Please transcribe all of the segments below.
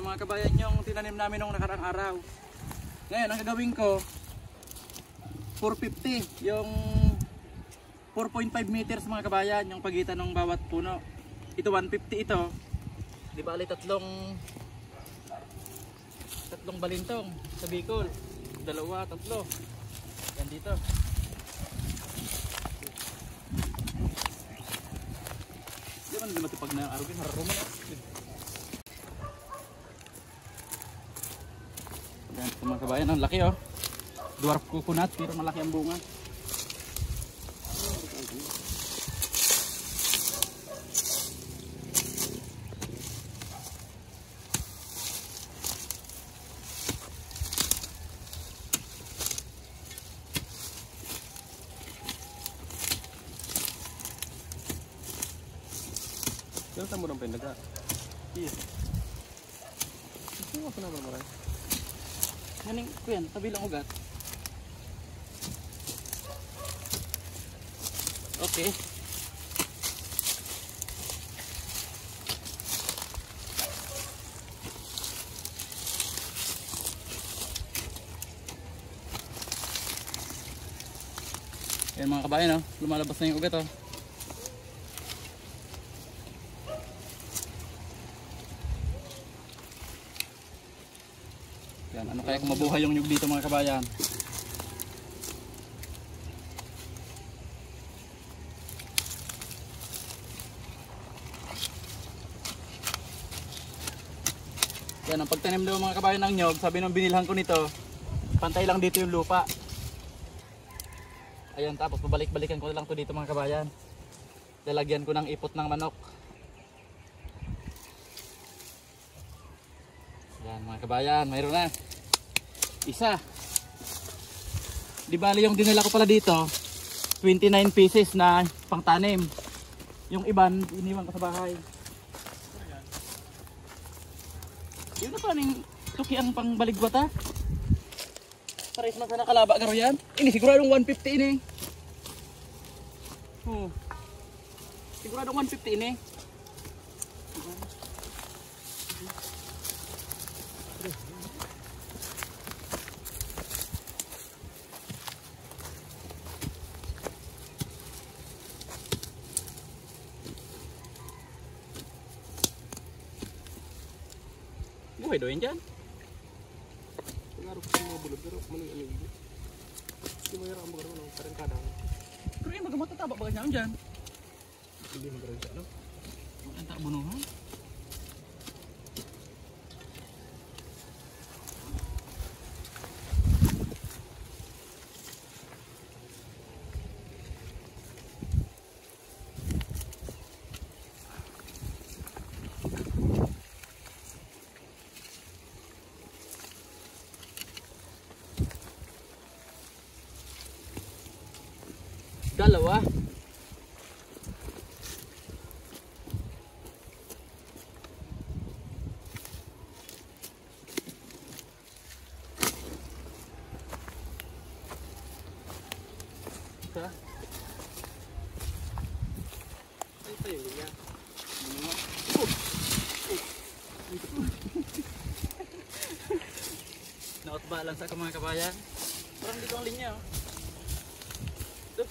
mga kabayan yung tinanim namin nung nakaraang araw. Ngayon ang gagawin ko 450 yung 4.5 meters mga kabayan yung pagitan ng bawat puno. Ito 150 ito. Di bali tatlong balintong sa Bicol. Dalawa, tatlo. Yan dito. Di man di matipag na arugin hararo mo na. Yan mga kabayan, ang laki oh. Dwarf coconut pero malaki ang bunga. Kaya tamo ng pendaga. Iya. Ito ako naman maray. Haning kuyan, tabi lang ugat. Okay. Ayan mga kabayan oh, lumalabas na yung ugat oh. Yan, ano kaya kung mabuhay yung nyug dito mga kabayan? Yan, ang pagtanim daw mga kabayan ng nyog, sabi nung binilhan ko nito, pantay lang dito yung lupa. Ayan, tapos babalik-balikan ko lang to dito mga kabayan. Lalagyan ko ng ipot ng manok. Yan mga kabayan, mayroon na. Isa. Di bali yung dinala ko pala dito, 29 pieces na pangtanim. Yung iban, iniwan ko sa bahay. Yun na pa ning tuki ang pangbaligwat ha. Pares man sana kalaba garo yan. Ini siguradong 150 ini. Siguradong 150 ini. Buhay doon dyan. Pengaruh ko mga bulog pero mali ano yun. Hindi mo yarang magkaroon ng karangkadang. Pero yung magamatata ba niya dyan? Hindi magkaroon siya, no? Ang tabunuhan. Dalawa. Isa. Ito yung linya. Naot-balance ako mga kabayan. Parang dito ang linya oh. Ito.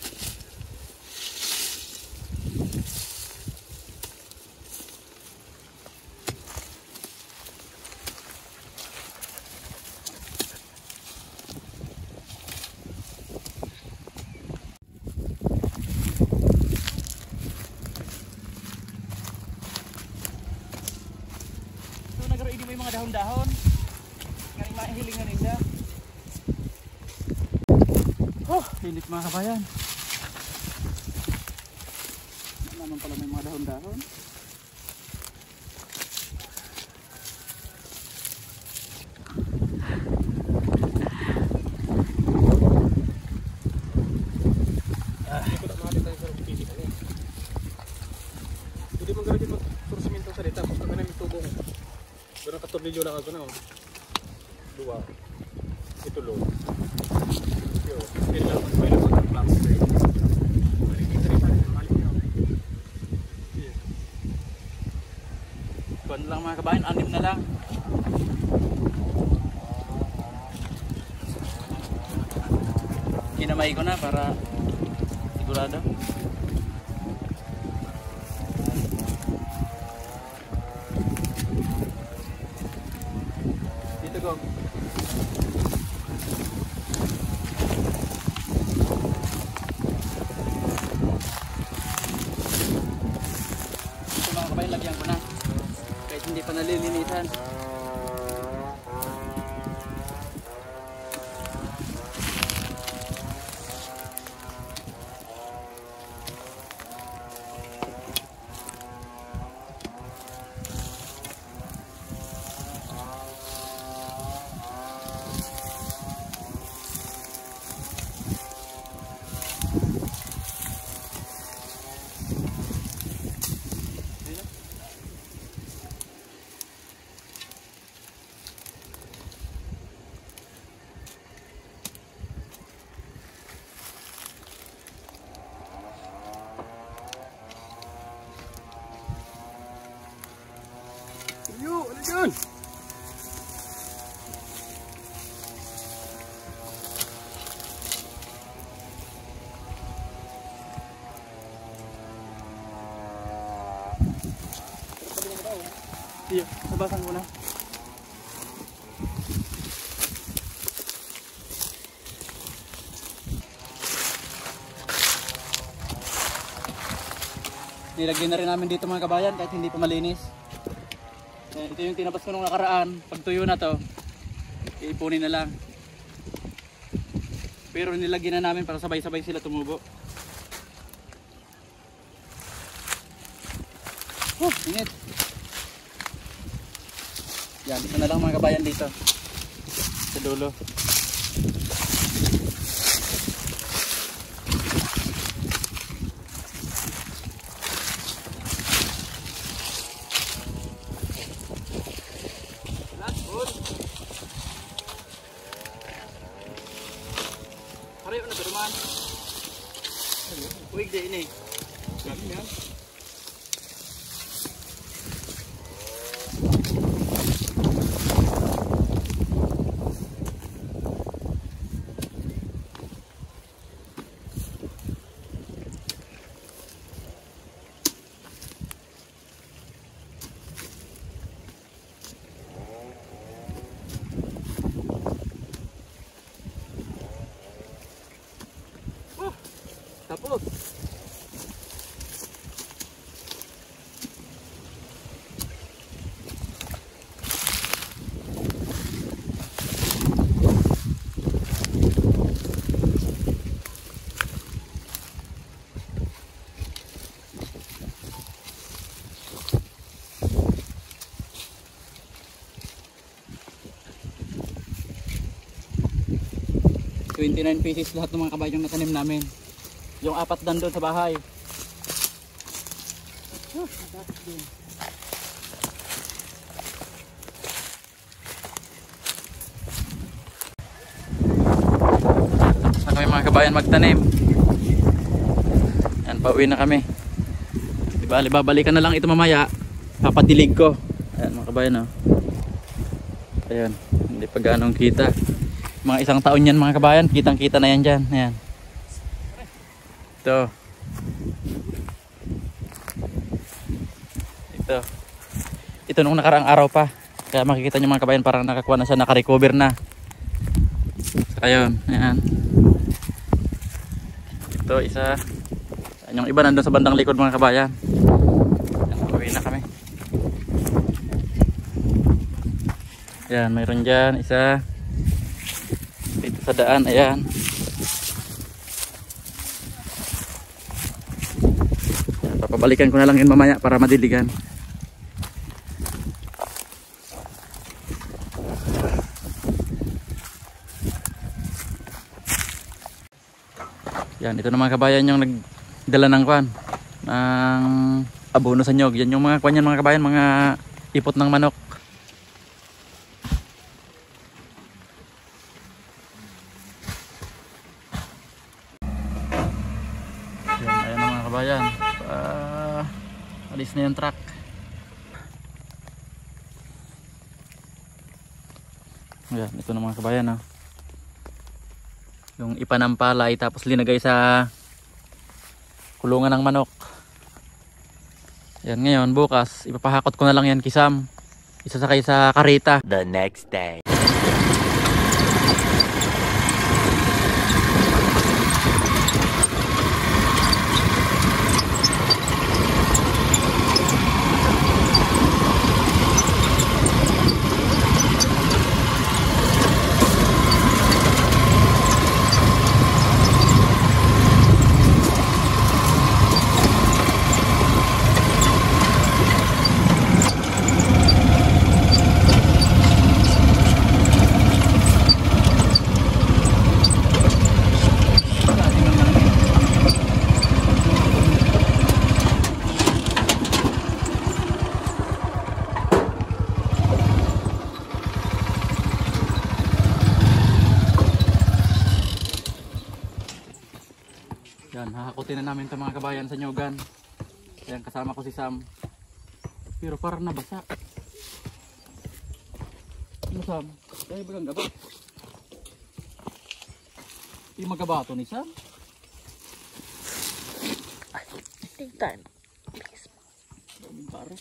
Hindi mo yung mga dahon-dahon nga yung mahihilingan nila. Oh, init mga kabayan. Naman pala may mga dahon-dahon. Hindi ko tak makakita tayo sa pili ka niya. Hindi mo gawin yung puro simintong salita. Tapos kami namin tubong. Doon ang katornilyo lang ako na oh. Dua. Ito low. Ito. Hindi lang may laman ng plastic. Kuwan lang mga kabayan, 6 na lang. Kinamay ko na para sigurado. Dito go. Ito mga kabayan, lagyan ko na. Kahit hindi pa nalilinisan. Yo, ano dyan? Iya, nabasan ko na. Nilagyan na rin namin dito mga kabayan kahit hindi pa malinis. Ito yung tinapos ko nung nakaraan. Pag tuyo na to, iipunin na lang. Pero nilagyan na namin para sabay-sabay sila tumubo. Init. Yan, ito na lang mga kabayan dito. Sa dulo. Pareho na beruman. Uig deh ini. Galing yan. Tapos. $29 pieces lahat ng mga kabayong natanim namin. Yung 4 nandun sa bahay. Saan kami mga kabayan magtanim? Yan, pauwi na kami. Diba, babalikan na lang ito mamaya. Papadilig ko. Ayan mga kabayan, oh. Ayan, hindi pa ganong kita. Mga 1 taon yan mga kabayan. Kitang kita na yan dyan. Ayan. Ito. Ito nung nakaraang araw pa. Kaya makikita nyo mga kabayan parang nakakuha na siya, nakarecover na. Ayun, ayan. Ito isa. Yung iba nandun sa bandang likod mga kabayan. Ayan, uwi na kami. Ayan, mayroon dyan isa. Dito sa daan, ayan. Papabalikan ko na lang yun mamaya para madiligan. Yan, ito na mga kabayan yung nagdala ng kwan ng abono sa nyog. Yan yung mga kwan yan mga kabayan, mga ipot ng manok. Yan, ayan na mga kabayan. Alis na yung truck. Ayan, ito na mga kabayan, oh. Yung ipa ng palay tapos linagay sa kulungan ng manok. Yan, ngayon bukas ipapahakot ko na lang yan kisam. Isasakay sa kareta. The next day. Yan, hahakutin na namin ito mga kabayan sa Nyogan. Yan, kasama ko si Sam. Pero parang nabasa. Ano Sam? Kaya bagang gaba? Hindi magabato ni Sam? Take time. Please. Daming pare.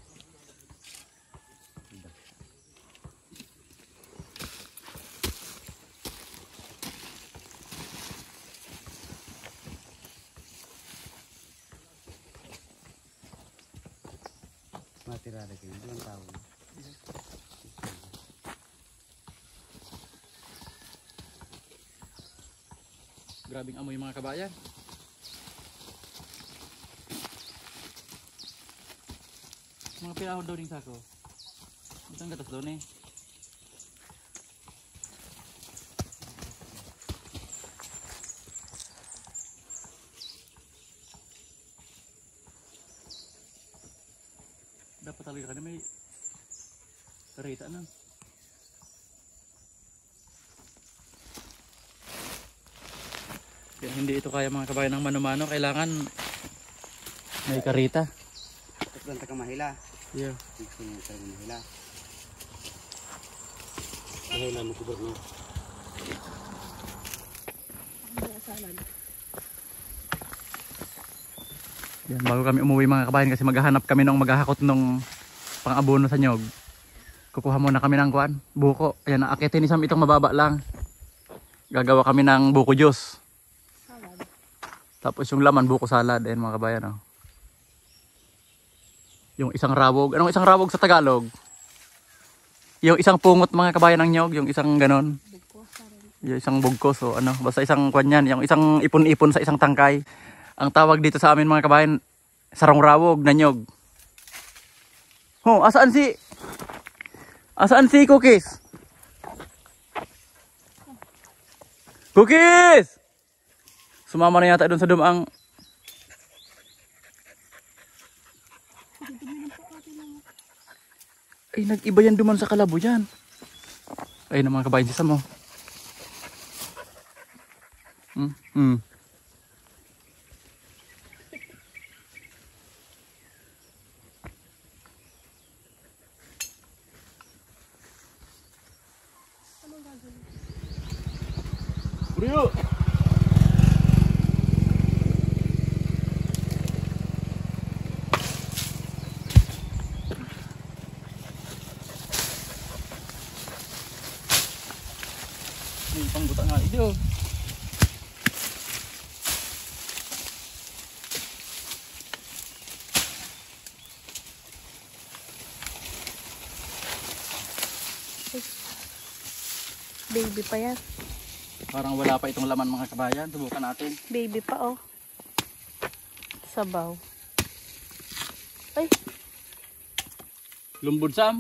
Matira lagi, belum tahu. Grabing amoy mga kabayan. Mga pilahon daw ng sako. Itong gatas doon eh. Dapat talaga ka na may karita na. Kaya hindi ito kaya mga kabayan ng mano-mano. Kailangan may karita. Ito ang taga-mahila. Yeah. Ito ang taga-mahila. Mahila mo kubur no. Yan, bago kami umuwi mga kabayan kasi maghahanap kami ng maghahakot ng pang-abono sa nyog. Kukuha muna kami ng kuan, buko. Ayan, aakitin ni Sam itong mababa lang. Gagawa kami ng buko juice. Salad. Tapos yung laman buko salad. Ayan mga kabayan. Oh. Yung isang rawog. Anong isang rawog sa Tagalog? Yung isang pungot mga kabayan ng nyog. Yung isang ganon. Yung isang bugkos. O ano, basta isang kuan yan. Yung isang ipon-ipon sa isang tangkay. Ang tawag dito sa amin mga kabayan, sarong rawog na nyog. Oh, asaan si Cookies? Cookies! Sumama na yata doon sa dumang. Ay, nag-iba yan duman sa kalabo yan. Ay, na mga kabayan si Sam, oh. Bro. May pangguta nga ito. Baby pa yan. Parang wala pa itong laman mga kabayan. Subukan natin. Baby pa oh. Sabaw. Ay. Lumbod Sam.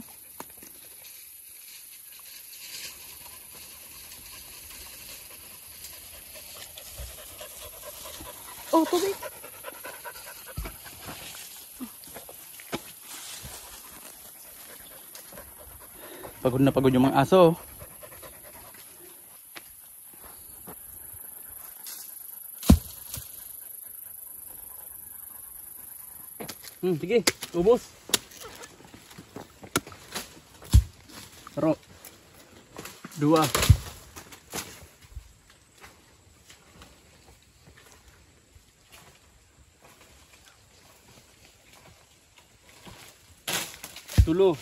Oh, tubig. Pagod na pagod yung mga aso. Sige, ubos. Taro. 2. tulo.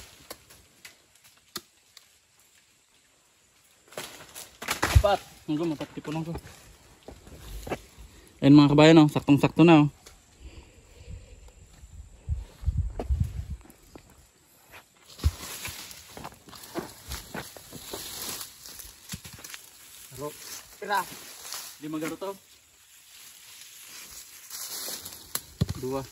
Apat. Hanggang mapat tipulong ko. Ayun mga kabayan, oh, saktong-sakto na. Oh. Pira. 5 garo to. 2.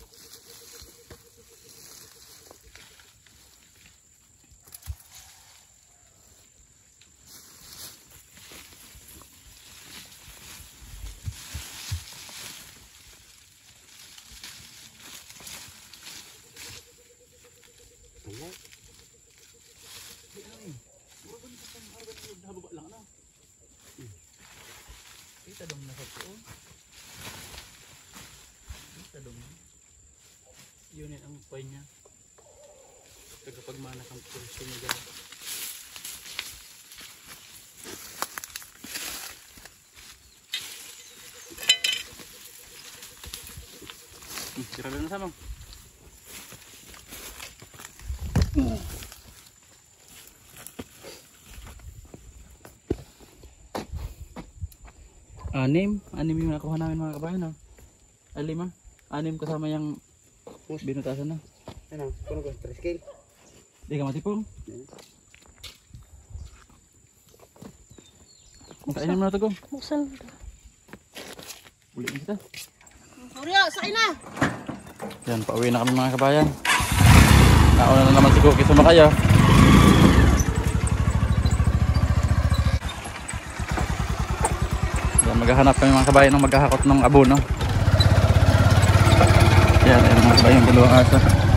Kita dong nasa to. Kita dong. Yun ang point niya. Tagapagmana kang pulso niya dyan. Sira na sama. Anim yung nakuha namin mga kabayan. Oh. 5. 6 kasama yung binutasan na. Ano? Kuno ko 3 scale. Di ka matipong. Kainin mo na ito ko. Buksan. Ulit kita. Oreo, sakay na! Yan, pauwi na kami mga kabayan. Nauna na naman si Cookie sumakay. Maghahanap kami mga kabayan ng maghahakot ng abono. Yan, ayun mga kabayan, 2 asa.